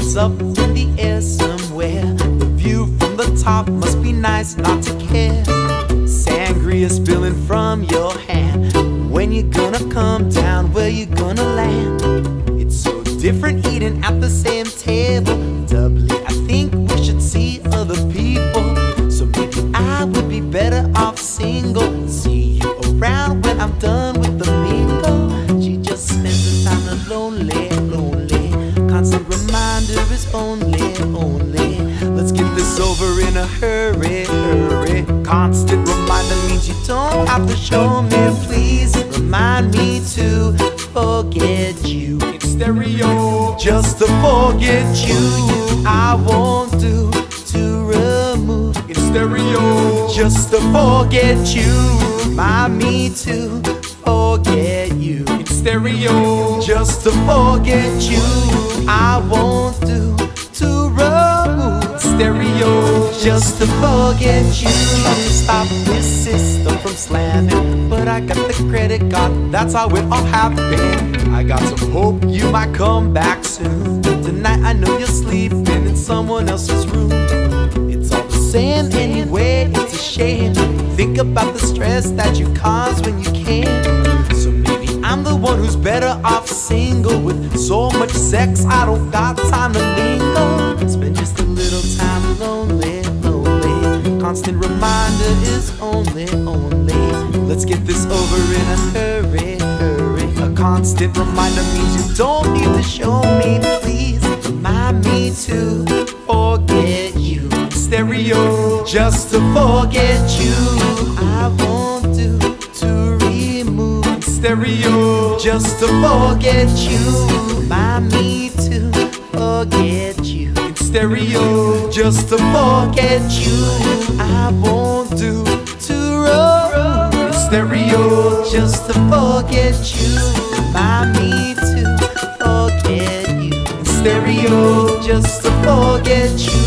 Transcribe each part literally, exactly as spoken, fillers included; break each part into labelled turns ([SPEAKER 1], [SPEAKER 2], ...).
[SPEAKER 1] It's up in the air somewhere. The view from the top must be nice not to care. Sangria spilling from your hand. When you gonna come down, where you gonna land? It's so different eating at the same table. Doubly, I think we should see other people. So maybe I would be better off single. See you around when I'm done with the mingle. She just spends the time lonely, lonely. Constant reminder is only, only. Let's get this over in a hurry, hurry. Constant reminder means you don't have to show me. Please remind me to forget you. In stereo, just to forget you. I won't do to remove. In stereo, just to forget you. Remind me to forget you. In stereo, just to forget you. I won't do to remove. Stereo, just to forget you. Try to stop this system from slamming, but I got the credit card, that's how it all happened. I got some hope you might come back soon. Tonight I know you're sleeping in someone else's room. It's all the same anyway, it's a shame. Think about the stress that you cause when you can't. So maybe I'm the one who's better off single. With so much sex, I don't got time to mingle. Spend just a little time lonely, lonely. Constant reminder is only, only. Let's get this over in a hurry, hurry. A constant reminder means you don't need to show me. Please remind me to forget you. Stereo, just to forget you. I won't do to remove. Stereo, just to forget you. Remind me to forget you. In stereo, just to forget you. I won't do to remove. In stereo, just to forget you. Remind me to forget you. In stereo, just to forget you.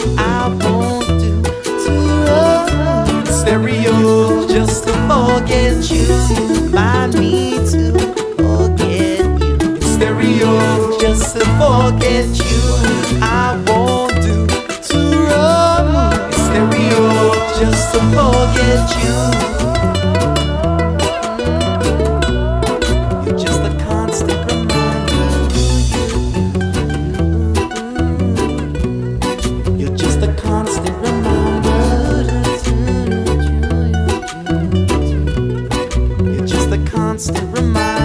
[SPEAKER 1] I won't do to remove. In stereo, just to forget you. Remind me to forget you. In stereo, just to forget you. I won't do to remove. In stereo, just to forget you. You're just a constant reminder. You're just a constant reminder. You're just a constant reminder.